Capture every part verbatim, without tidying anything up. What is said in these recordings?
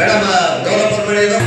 Madam developer ಮಾಡಿ ಇದು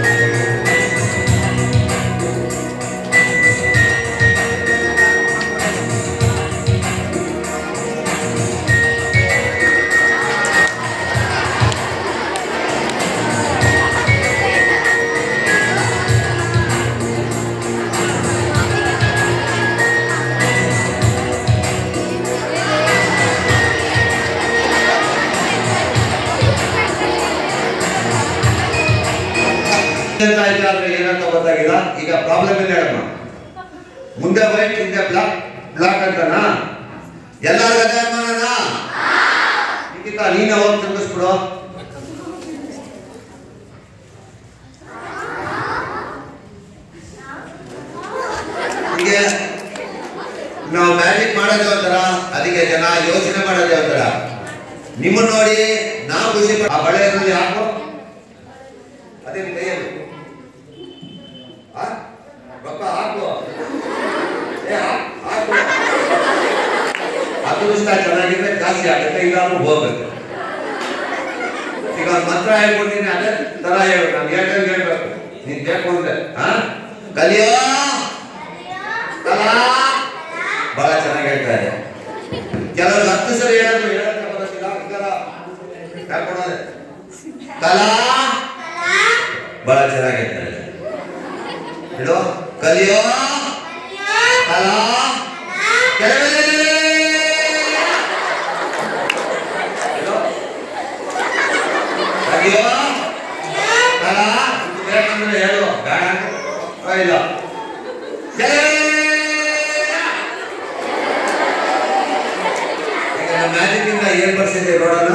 ಏನಂತ ಗೊತ್ತಾಗಿಲ್ಲ. ಈಗ ಪ್ರಾಬ್ಲಮ್ ಇಲ್ಲ ಹೇಳಮ್ಮ. ಮುಂದೆ ವೈಟ್ ಹಿಂದೆ ಬ್ಲಾಕ್ ಬ್ಲಾಕ್ ಅಂತನಾ ಎಲ್ಲರಿಗೂ ಅದೇ ಅನುಮಾನನಾ? ನಿಖಿತ ನೀನೇ ಹೋಗಿ ತಿರ್ಗಿಸ್ಬಿಡು. ಹೀಗೆ ನಾವು ಮ್ಯಾಜಿಕ್ ಮಾಡೋದೇ ಒಂಥರ, ಅದಕ್ಕೆ ಜನ ಯೋಚನೆ ಮಾಡೋದೇ ಒಂಥರ. ನಿಮ್ಮನ್ನ ನೋಡಿ ನಾವು ಖುಷಿ ಪಡ. ಆ ಬಳೆಯಲ್ಲಿ ಹಾಕು ಅದೇ ಕೈಯಲ್ಲಿ ರೊಕ್ಕ ಹಾಕು ಹಾಕು. ಅದೃಷ್ಟ ಚೆನ್ನಾಗಿದ್ರೆ ಜಾಸ್ತಿ ಆಗುತ್ತೆ, ಇಲ್ಲಾದ್ರೂ ಹೋಗುತ್ತೆ. ಈಗ ಮಂತ್ರ ಹೇಳ್ಕೊಡ್ತೀನಿ, ಅದೇ ತರ ಹೇಳು. ನಾನು ಹೇಳ್ದಂಗೆ ಹೇಳ್ಬೇಕು. ನೀನ್ ಬೇಕು ಅಂದ್ರೆ ಹಾ ಕಲಿಯೋ ಕಲಾ ಬಹಳ ಚೆನ್ನಾಗಿ ಹೇಳ್ತಾ ಇದೆ. ಕೆಲವರು ಹತ್ತು ಸರಿ ಹೇಳಿದ್ರು ಹೇಳಕ್ಕೆ ಬರೋದಿಲ್ಲ. ಹೇಳ್ಕೊಡೋದೆ ಕಲಾ ಬಹಳ ಚೆನ್ನಾಗಿ ಹೇಳ್ತಾ ಇದೆ. ಹೇಳೋ ಕಲಿಯೋ ಕಲಾ ಕಲಿಯೋ ಕಲಾ ಬೇಕಂದ್ರೆ ಹೇಳು, ಬೇಡ ಇಲ್ಲ. ಈಗ ಮ್ಯಾಜಿಕ್ ಇಂದ ಏನ್ ಬರ್ಸಿದೆ ನೋಡೋಣ.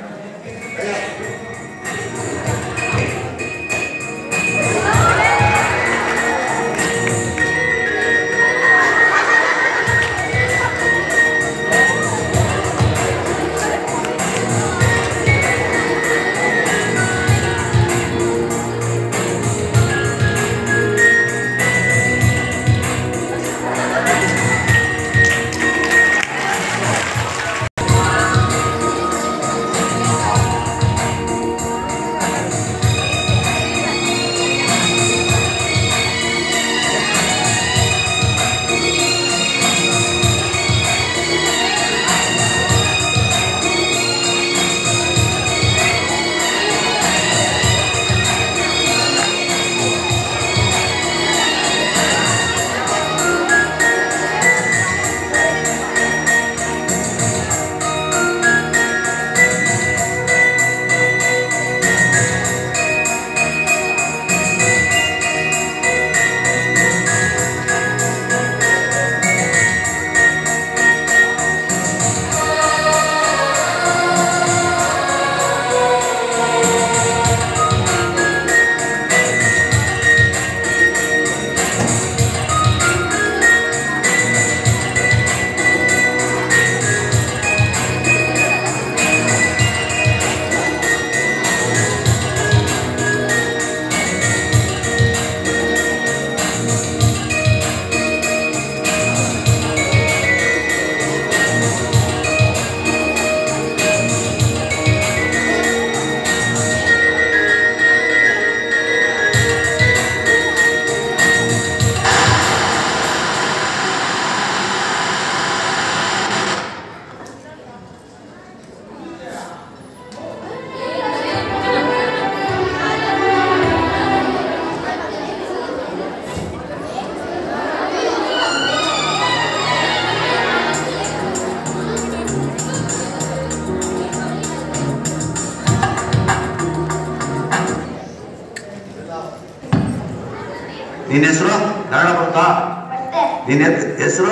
ನಿನ್ನ ಹೆಸರು ಕನ್ನಡ ಬರುತ್ತಾ? ನಿನ್ನ ಹೆಸರು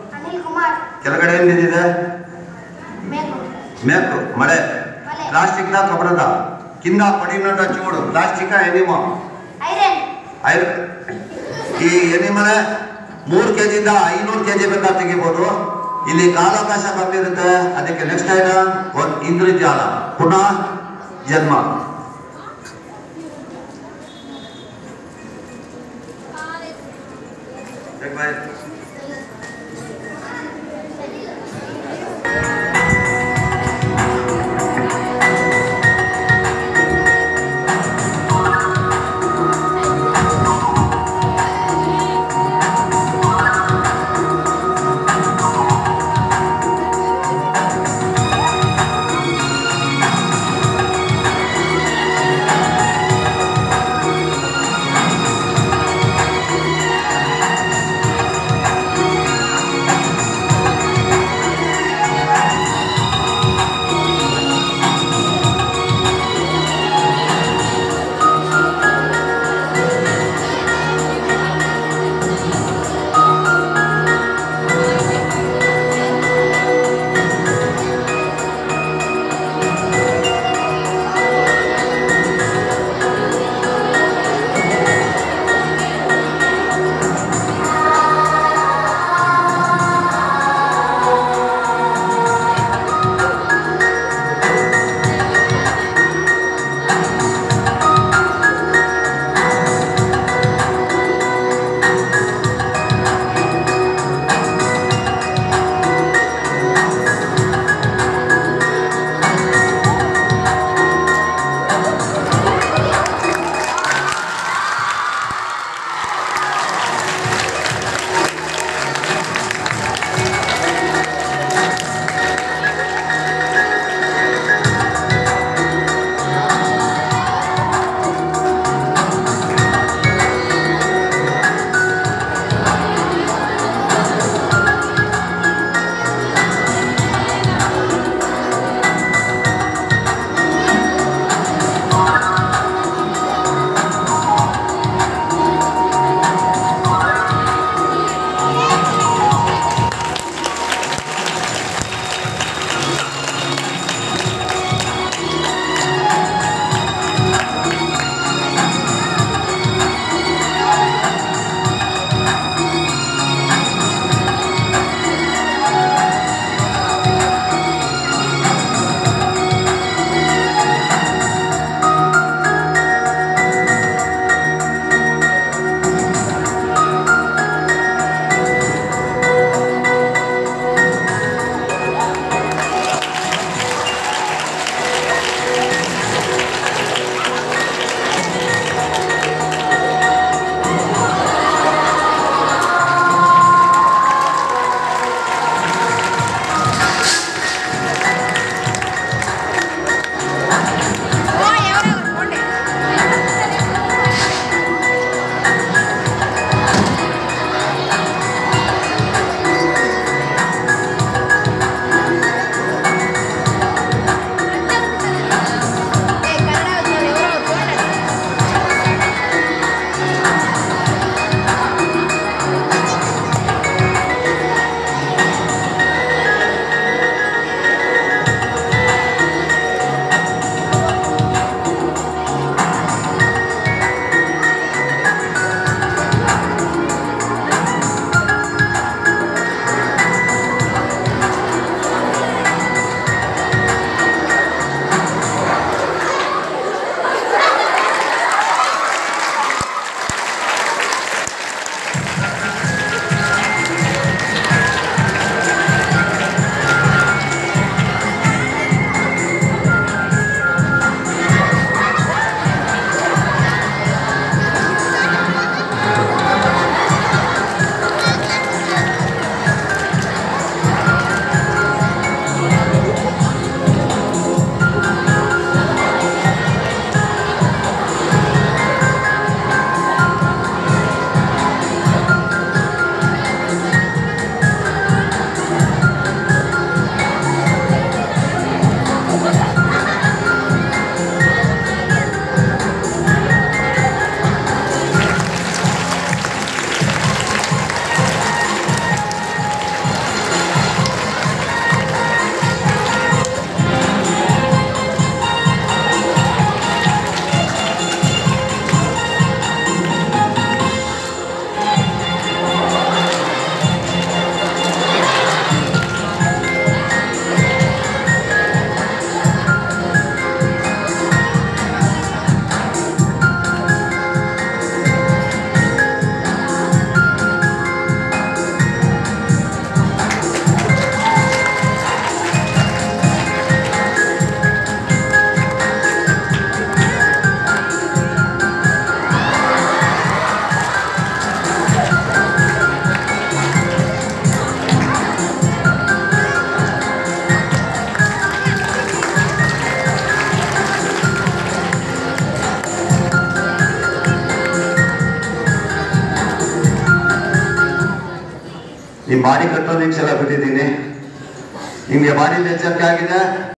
ಕೆಳಗಡೆ ಏನ್ ಬಿದ್ದಿದೆ? ಮೇಕು ಮಳೆ. ಪ್ಲಾಸ್ಟಿಕ್ ನ ಕಬ್ಬಣದ కింద పడినట్టు వచ్చి చూడు. ప్లాస్టిక్ ఎనిమో ಐರನ್. ಈ ಎನಿಮಲ್ ಮೂರು ಕೆಜಿಯಿಂದ ಐನೂರು ಕೆಜಿ ಬೇಕಾದ್ರೆ ತೆಗಿಬಹುದು. ಇಲ್ಲಿ ಕಾಲಾವಕಾಶ ಕಮ್ಮಿ ಇರುತ್ತೆ. ಅದಕ್ಕೆ ನೆಕ್ಸ್ಟ್ ಐಟಮ್ ಒಂದು ಇಂದ್ರಜಾಲ, ಪುನಃ ಜನ್ಮ. ನಿಮ್ಮ ಬಾಡಿ ಕಂಟ್ರೋಲಿಂಗ್ಸ್ ಎಲ್ಲ ಬಿಟ್ಟಿದ್ದೀನಿ. ನಿಮಗೆ ಬಾಡಿ ಎಚ್ಚರಿಕೆ ಆಗಿದೆ.